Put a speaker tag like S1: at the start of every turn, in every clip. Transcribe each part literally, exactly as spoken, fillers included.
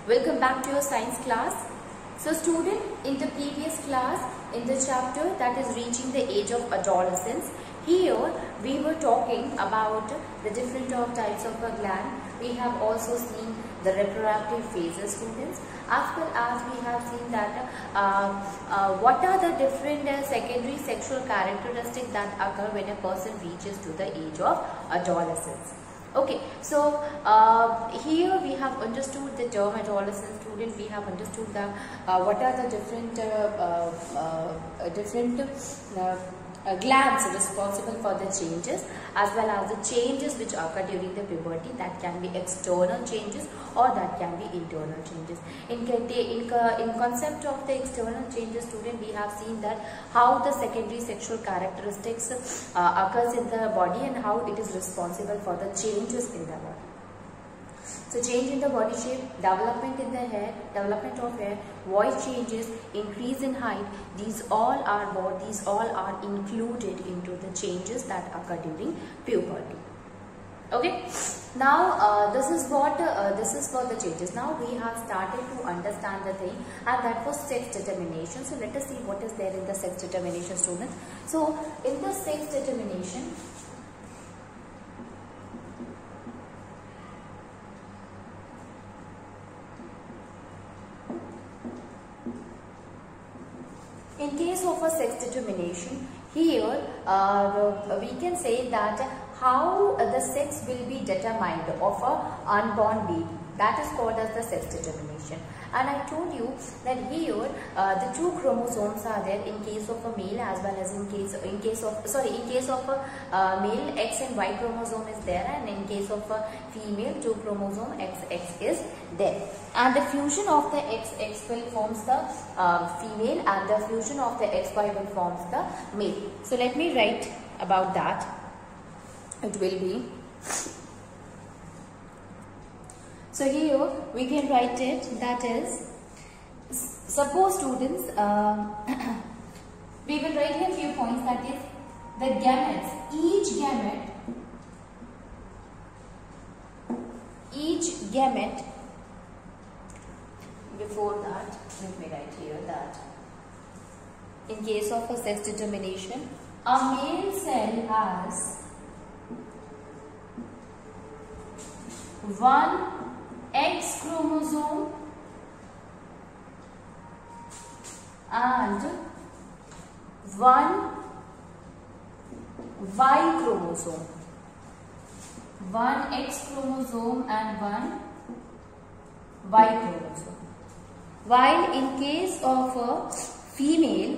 S1: Welcome back to your science class. So student, in the previous class, in the chapter that is reaching the age of adolescence, here we were talking about the different of types of a gland. We have also seen the reproductive phases, students, as well as we have seen that uh, uh, what are the different uh, secondary sexual characteristics that occur when a person reaches to the age of adolescence. Okay, so uh, here we have understood the term adolescent. Student, we have understood the uh, what are the different uh, uh, uh, different uh, uh, glands responsible for the changes, as well as the changes which occur during the puberty. That can be external changes or that can be internal changes. In in in concept of the external changes, student, we have seen that how the secondary sexual characteristics uh, occurs in the body and how it is responsible for the changes in the body. So change in the body shape, development in the hair, development of hair, voice changes, increase in height, these all are what these all are included into the changes that occur during puberty. Okay, now uh, this is what uh, this is for the changes. Now we have started to understand the thing, and that was sex determination. So let us see what is there in the sex determination, students. So in the sex determination, in case of a sex determination, here uh, we can say that how the sex will be determined of a unborn baby. That is called as the sex determination. And I told you that here uh, the two chromosomes are there in case of a male as well as in case in case of sorry in case of a uh, male, X and Y chromosome is there, and in case of a female, two chromosome X X is there. And the fusion of the X X will forms the uh, female, and the fusion of the X Y will forms the male. So let me write about that. It will be. So here we can write it, that is, suppose students, uh, we will write here a few points, that is the gametes, each gamete, each gamete, before that, let me write here that, in case of a sex determination, a male cell has one X chromosome and one Y chromosome. One X chromosome and one Y chromosome. While in case of a female,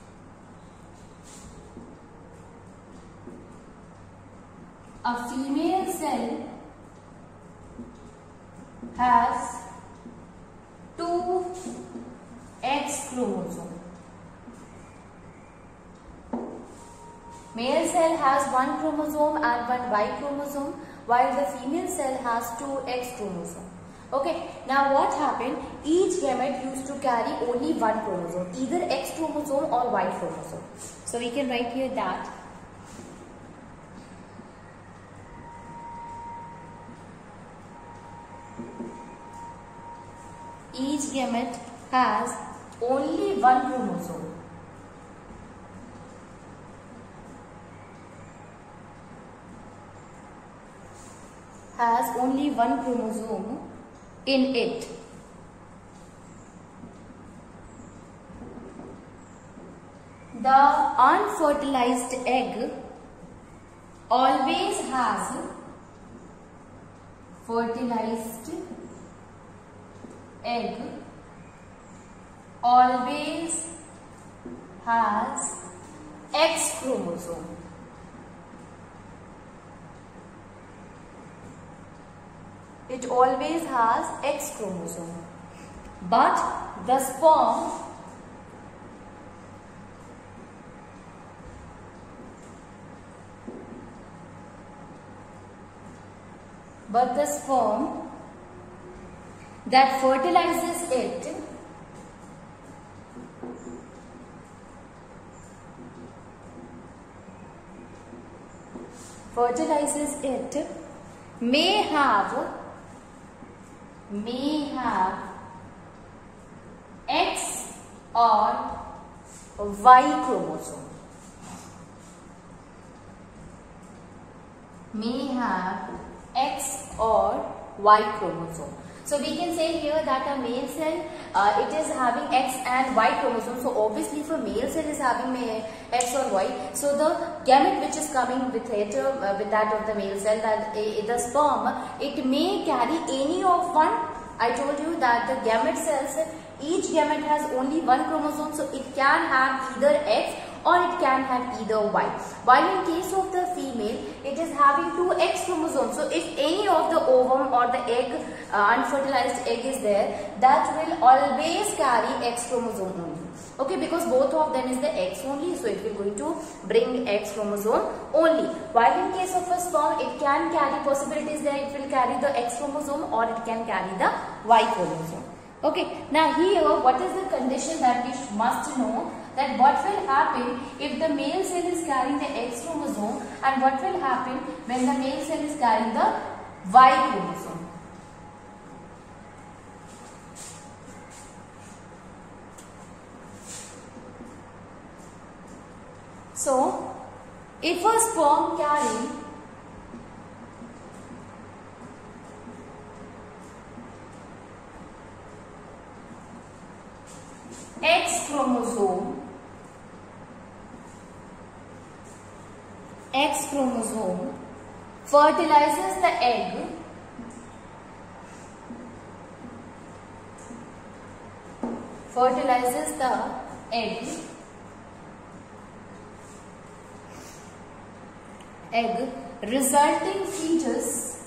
S1: a female cell has two X chromosome. Male cell has one chromosome and one Y chromosome, while the female cell has two X chromosome. Okay, now what happened? Each gamete used to carry only one chromosome, either X chromosome or Y chromosome. So we can write here that each gamete has only one chromosome. Has only one chromosome in it. The unfertilized egg always has fertilized egg always has X chromosome. It always has X chromosome. But the sperm but the sperm that fertilizes it fertilizes it may have may have X or Y chromosome. May have X or Y chromosome. So we can say here that a male cell, uh, it is having X and Y chromosome. So obviously if a male cell is having X or Y, so the gamete which is coming with it, uh, with that of the male cell, that uh, the sperm, it may carry any of one. I told you that the gamete cells, each gamete has only one chromosome, so it can have either X or it can have either Y. While in case of the female, it is having two X chromosomes. So if any of the ovum or the egg, uh, unfertilized egg is there, that will always carry X chromosome only. Okay, because both of them is the X only, so it will going to bring X chromosome only. While in case of a sperm, it can carry possibilities there, it will carry the X chromosome or it can carry the Y chromosome. Okay, now here what is the condition that we must know, that what will happen if the male cell is carrying the X chromosome and what will happen when the male cell is carrying the Y chromosome. So, if a sperm carrying X chromosome, X chromosome fertilizes the egg, fertilizes the egg, egg resulting fetus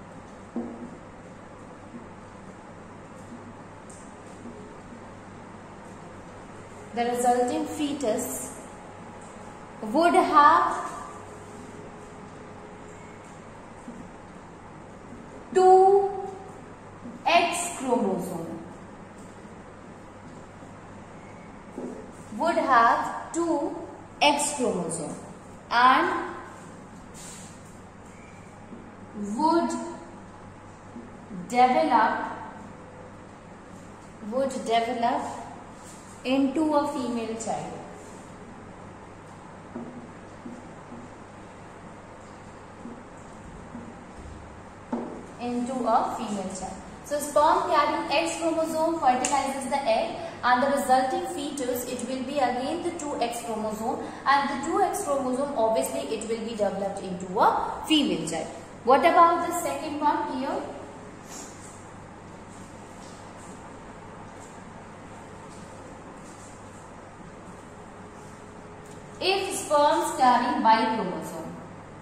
S1: the resulting fetus would have two X chromosome, would have two X chromosome and would develop would develop into a female child. Into a female child. So sperm carrying X chromosome fertilizes the egg and the resulting fetus, it will be again the two X chromosome, and the two X chromosome obviously it will be developed into a female child. What about the second one here? If sperms carry Y chromosome,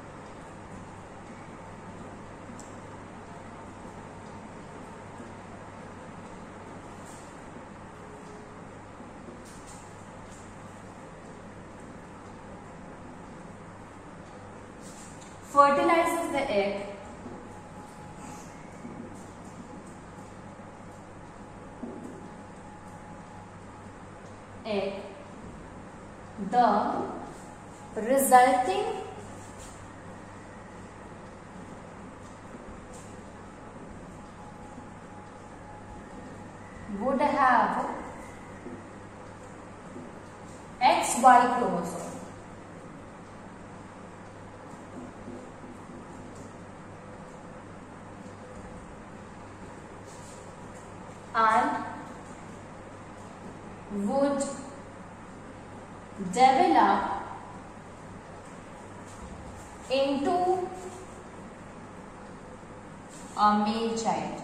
S1: fertilizes the egg, egg, the resulting would have X Y chromosome. And would develop into a male child.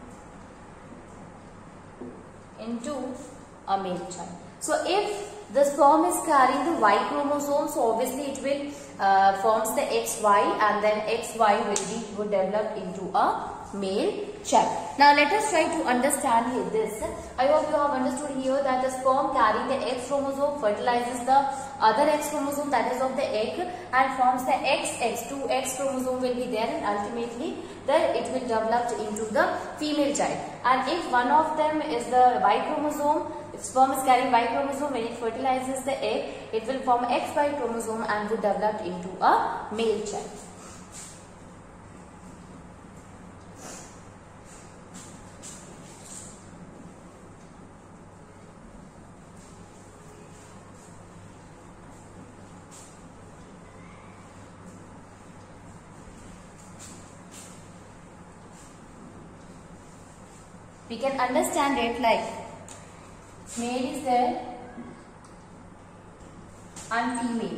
S1: Into a male child. So if the sperm is carrying the Y chromosome, so obviously it will uh, forms the X Y, and then X Y will be would develop into a male child. Now let us try to understand here this. I hope you have understood here that the sperm carrying the X chromosome fertilizes the other X chromosome, that is of the egg, and forms the X X. Two X chromosome will be there, and ultimately then it will develop into the female child. And if one of them is the Y chromosome, if sperm is carrying Y chromosome, when it fertilizes the egg, it will form X Y chromosome and would develop into a male child. we can understand it like male is there and female.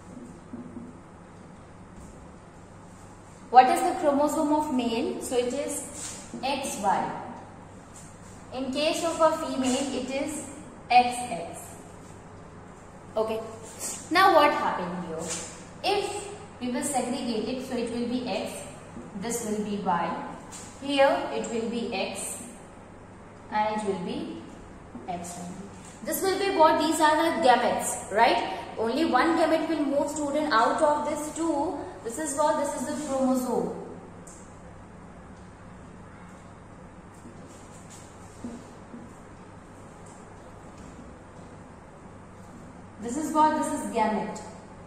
S1: What is the chromosome of male? So it is X Y. In case of a female, it is X X. Okay. Now what happened here? If we will segregate it, so it will be X, this will be Y, here it will be X and it will be X Y. This will be what? These are the gametes, right? Only one gamete will move, student, out of this two. This is what? This is the chromosome. This is what? This is gamete.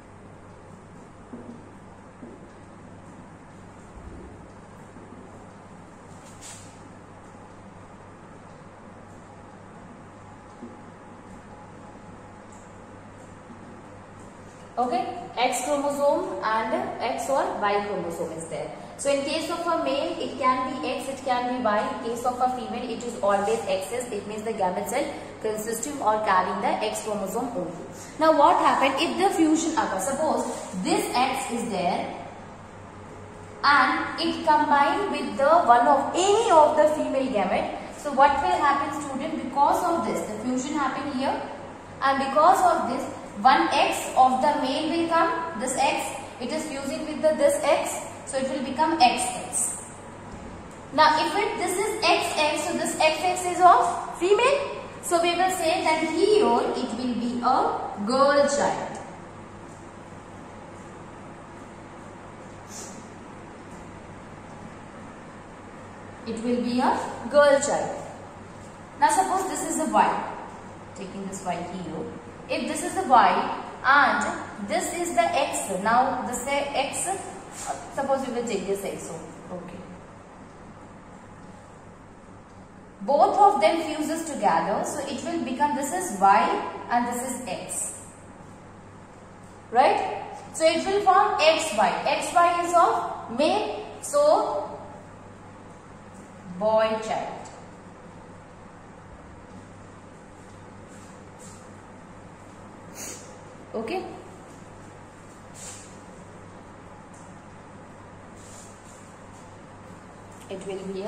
S1: Okay, X chromosome and X or Y chromosome is there. So in case of a male, it can be X, it can be Y. In case of a female, it is always X's. It means the gamete cell consisting or carrying the X chromosome only. Now what happened if the fusion occurs? Suppose this X is there and it combined with the one of any of the female gamete. So what will happen, student? Because of this, the fusion happened here, and because of this, one X of the male will come, this X, it is fusing with the this X, so it will become X X. Now if it this is X X, so this X X is of female, so we will say that here it will be a girl child. It will be a girl child. Now suppose this is a Y, taking this Y here. If this is the Y and this is the X, now this X, suppose we will take this X, okay. Both of them fuses together, so it will become, this is Y and this is X, right? So it will form X Y. X Y is of male, so boy child. Okay. It will be a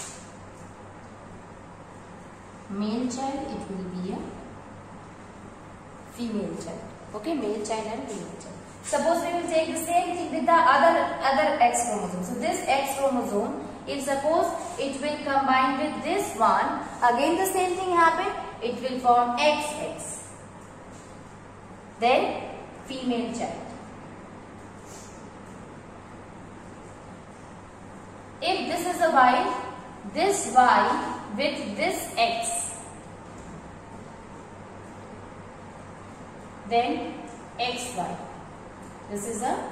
S1: male child, it will be a female child. Okay, male child and female child. Suppose we will take the same thing with the other other X chromosome. So this X chromosome, if suppose it will combine with this one, again the same thing happen, it will form X X. Then female child. If this is a Y, this Y with this X, then X Y. This is a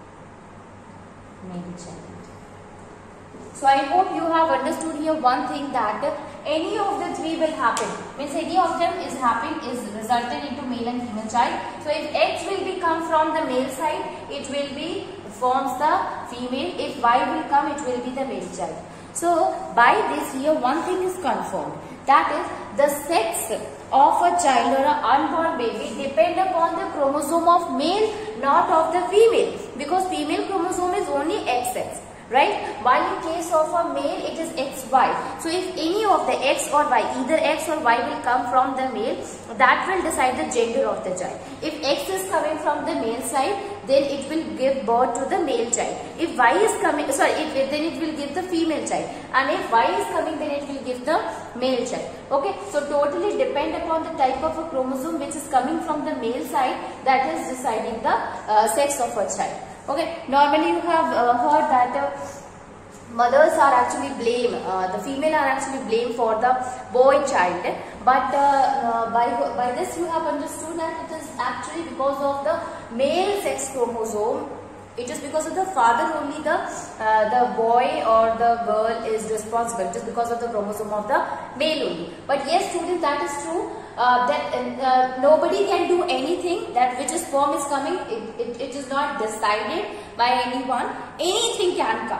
S1: male child. So I hope you have understood here one thing, that any of the three will happen. Means any of them is happening is resulted into male and female child. So if X will be come from the male side, it will be forms the female. If Y will come, it will be the male child. So by this here one thing is confirmed, that is the sex of a child or an unborn baby depend upon the chromosome of male, not of the female, because female chromosome is only X X. Right? While in case of a male, it is X Y. So if any of the X or Y, either X or Y will come from the male, that will decide the gender of the child. If X is coming from the male side, then it will give birth to the male child. If Y is coming, sorry, if, then it will give the female child. And if Y is coming, then it will give the male child. Okay, so totally depend upon the type of a chromosome which is coming from the male side, that is deciding the uh, sex of a child. Okay, normally you have uh, heard that uh, mothers are actually blamed, uh, the female are actually blamed for the boy child, but uh, uh, by, by this you have understood that it is actually because of the male sex chromosome. It is because of the father only the uh, the boy or the girl is responsible, just because of the chromosome of the male only. But yes, students, that is true. Uh, that uh, nobody can do anything, that which is sperm is coming, it, it, it is not decided by anyone, anything can come.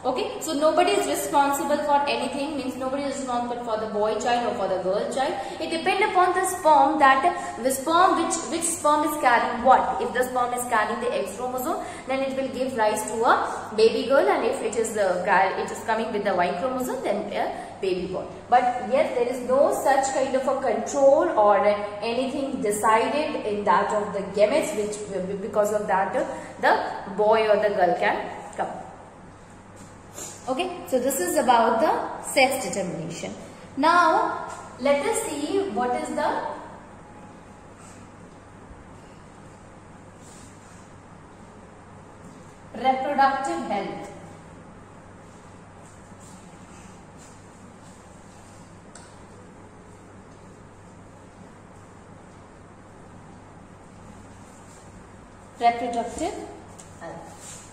S1: Okay, so nobody is responsible for anything, means nobody is responsible for the boy child or for the girl child. It depends upon the sperm, that the sperm, which which sperm is carrying what. If the sperm is carrying the X chromosome, then it will give rise to a baby girl, and if it is the it is coming with the Y chromosome, then a baby boy. But yes, there is no such kind of a control or anything decided in that of the gametes, which because of that the boy or the girl can come. Okay, so this is about the sex determination. Now, let us see what is the reproductive health. Reproductive health.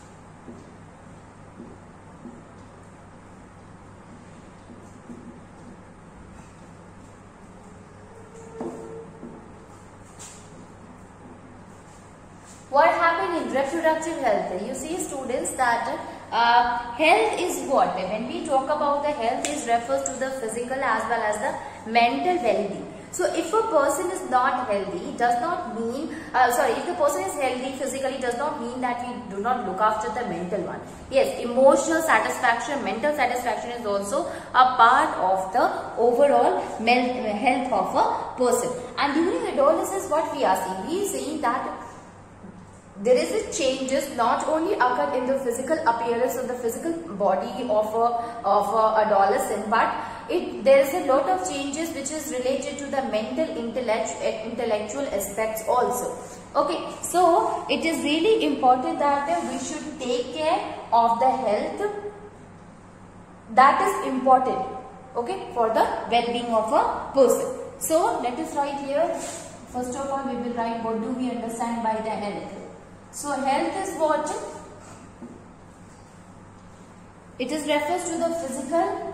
S1: What happened in reproductive health? You see, students, that uh, health is what? When we talk about the health, is refers to the physical as well as the mental well-being. So, if a person is not healthy, does not mean, uh, sorry, if the person is healthy physically, does not mean that we do not look after the mental one. Yes, emotional satisfaction, mental satisfaction is also a part of the overall health of a person. And during adolescence, what we are seeing? We are seeing that there is a changes not only occur in the physical appearance of the physical body of a of a adolescent, but it there is a lot of changes which is related to the mental intellect, intellectual aspects also. Okay, so it is really important that we should take care of the health. That is important, okay, for the well-being of a person. So let us write here. First of all, we will write what do we understand by the health. So health is what? It is refers to the physical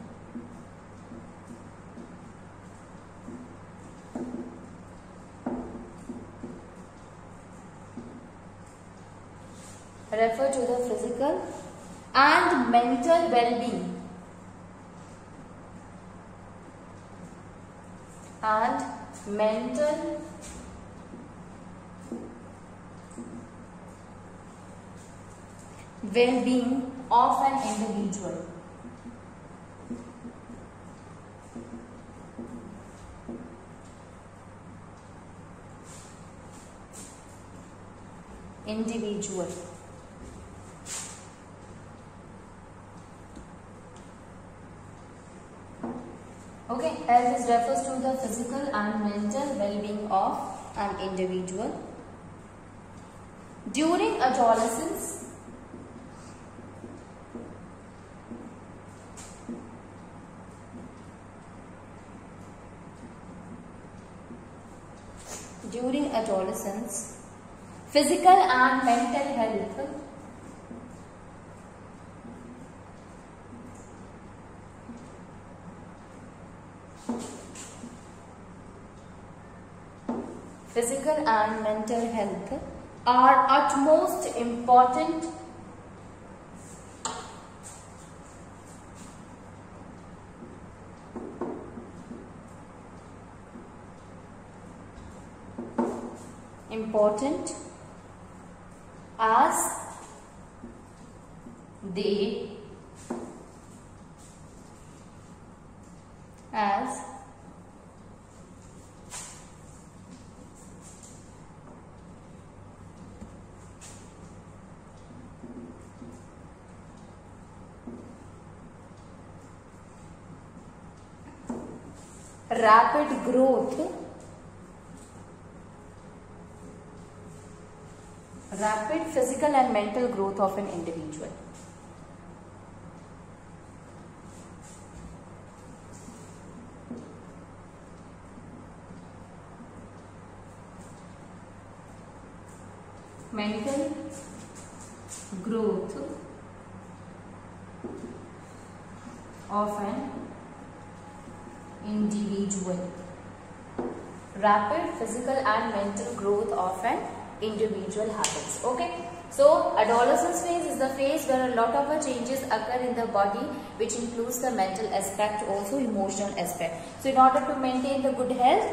S1: refer to the physical and mental well-being and mental well-being of an individual. Individual. Okay, health is refers to the physical and mental well-being of an individual. During adolescence, during adolescence, physical and mental health physical and mental health are utmost important important as they as rapid growth rapid physical and mental growth of an individual. Mental growth of an individual. Rapid physical and mental growth of an individual habits. Okay, So adolescence phase is the phase where a lot of uh, changes occur in the body, which includes the mental aspect, also emotional aspect. So in order to maintain the good health,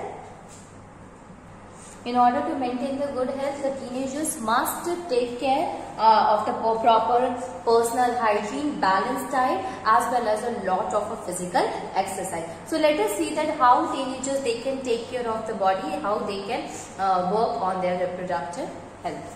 S1: in order to maintain the good health, the teenagers must take care uh, of the proper personal hygiene, balanced diet, as well as a lot of a physical exercise. So let us see that how teenagers they can take care of the body, how they can uh, work on their reproductive health.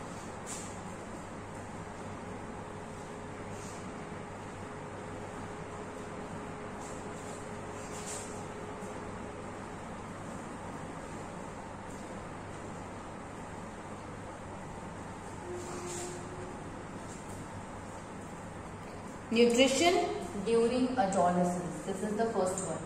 S1: Nutrition during adolescence. This is the first one.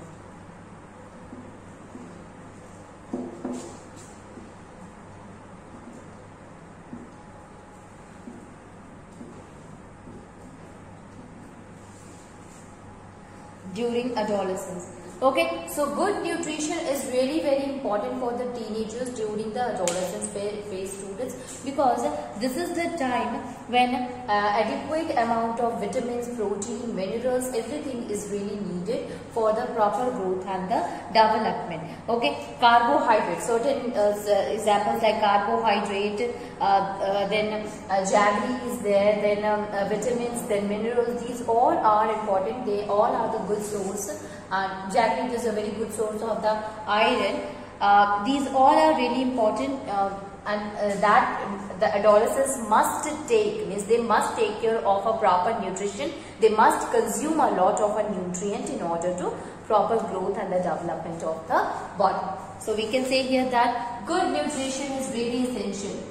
S1: During adolescence. Okay, so good nutrition is really very important for the teenagers during the adolescence phase students, because this is the time when uh, adequate amount of vitamins, protein, minerals, everything is really needed for the proper growth and the development. Okay, carbohydrates, certain uh, examples like carbohydrate, uh, uh, then uh, jaggery is there, then um, uh, vitamins, then minerals, these all are important, they all are the good source. And jaggery is a very good source of the iron. Uh, these all are really important, uh, and uh, that the adolescents must take, means they must take care of a proper nutrition. They must consume a lot of a nutrient in order to proper growth and the development of the body. So we can say here that good nutrition is really essential.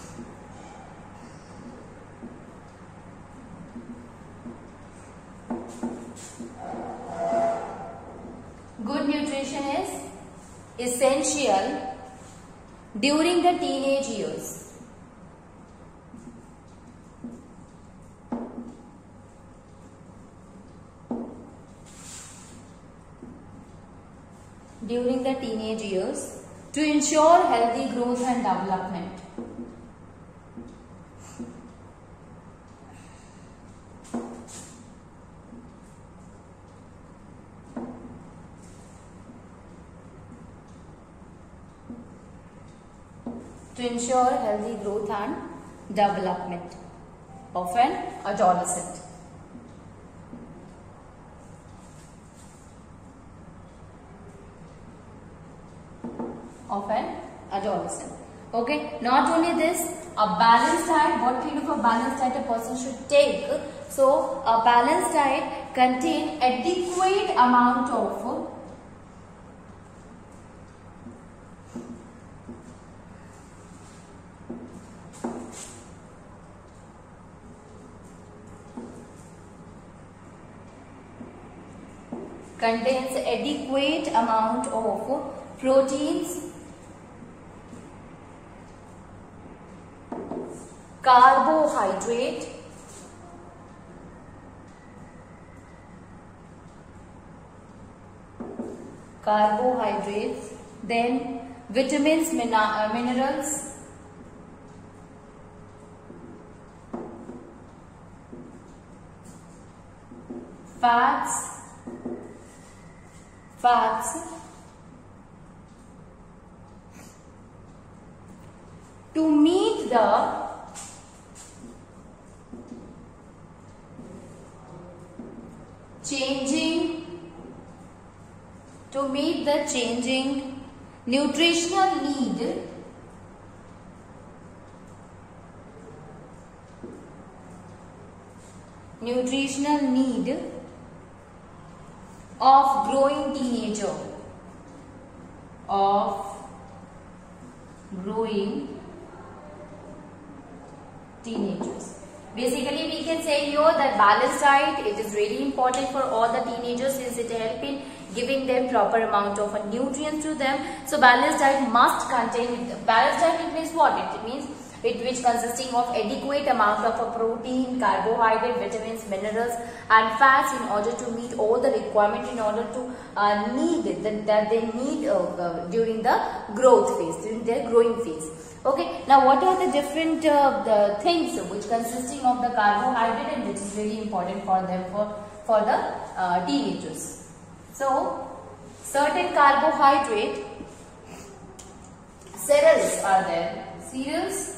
S1: Good nutrition is essential during the teenage years. During the teenage years to ensure healthy growth and development. To ensure healthy growth and development of an adolescent. Of an adolescent. Okay, not only this, a balanced diet, what kind of a balanced diet a person should take. So, a balanced diet contains adequate amount of contains adequate amount of proteins, carbohydrate, carbohydrates, then vitamins, mina minerals, fats, fats, to meet the changing, to meet the changing nutritional need nutritional need of growing teenager, of growing teenagers. Basically, we can say here that balanced diet, it is really important for all the teenagers since it helps in giving them proper amount of nutrients to them. So balanced diet must contain, balanced diet it means what? It means it which consisting of adequate amount of a protein, carbohydrate, vitamins, minerals and fats in order to meet all the requirement in order to uh, need that, that they need uh, uh, during the growth phase, during their growing phase. Okay, now what are the different uh, the things which consisting of the carbohydrate and which is very important for them for, for the uh, teenagers. So, certain carbohydrate, cereals are there, cereals,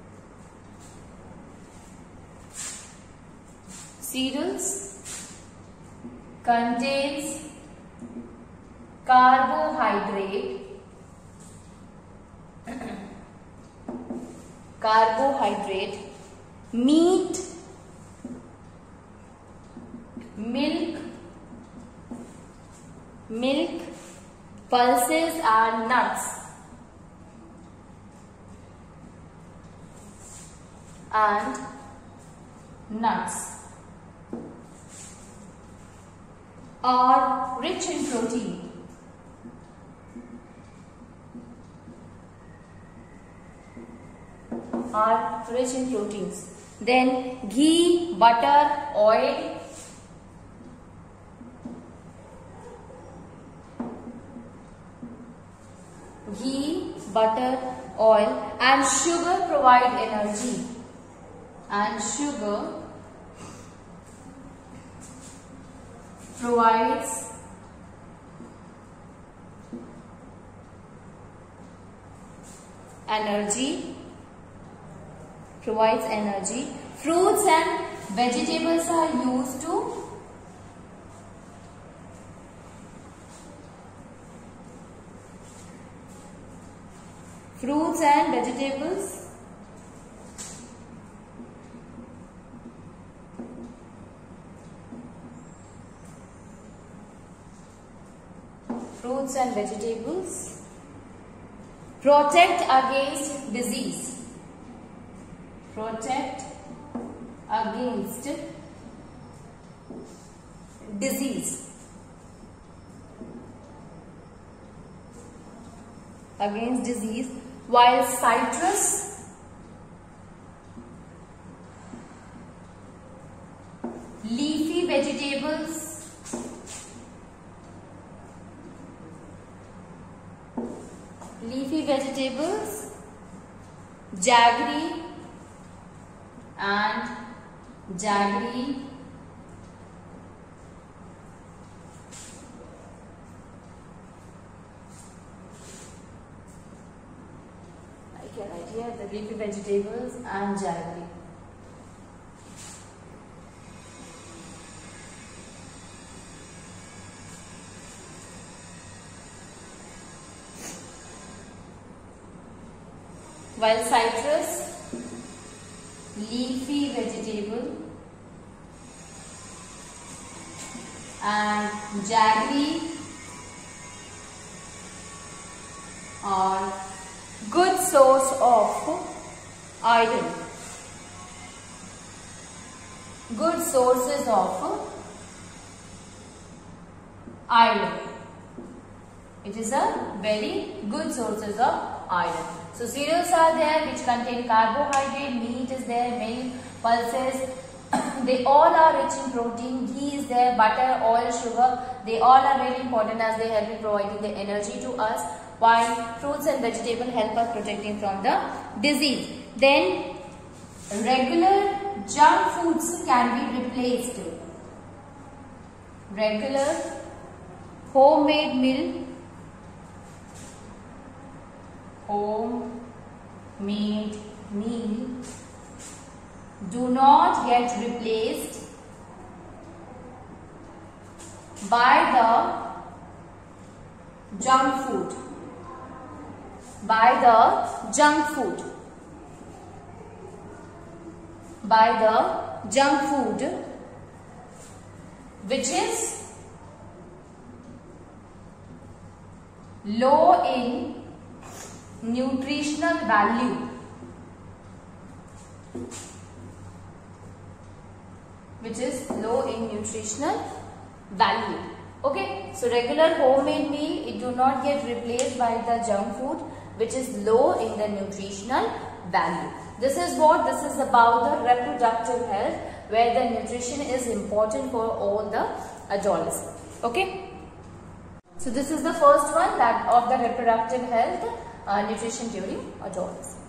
S1: cereals contains carbohydrate, carbohydrate, meat, milk, milk, pulses and nuts, and nuts are rich in protein. Are rich in proteins. Then ghee, butter, oil, ghee, butter, oil and sugar provide energy, and sugar provides energy, provides energy. Fruits and vegetables are used to fruits and vegetables fruits and vegetables protect against disease. Protect against disease. Against disease, while citrus, leafy vegetables, leafy vegetables, jaggery and jaggery I can write here the leafy vegetables and jaggery. While citrus, leafy vegetable and jaggery are good source of iron. Good sources of iron. It is a very good sources of iron. So cereals are there which contain carbohydrate, meat is there, milk, pulses, they all are rich in protein, ghee is there, butter, oil, sugar, they all are very important as they help in providing the energy to us, while fruits and vegetables help us protecting from the disease. Then regular junk foods can be replaced. Regular homemade meal, homemade meal do not get replaced by the junk food. By the junk food. By the junk food which is low in nutritional value. Which is low in nutritional value. Okay, so regular homemade meal, it do not get replaced by the junk food which is low in the nutritional value. This is what, this is about the reproductive health, where the nutrition is important for all the adolescents. Okay. So this is the first one, that of the reproductive health, uh, nutrition during adolescence.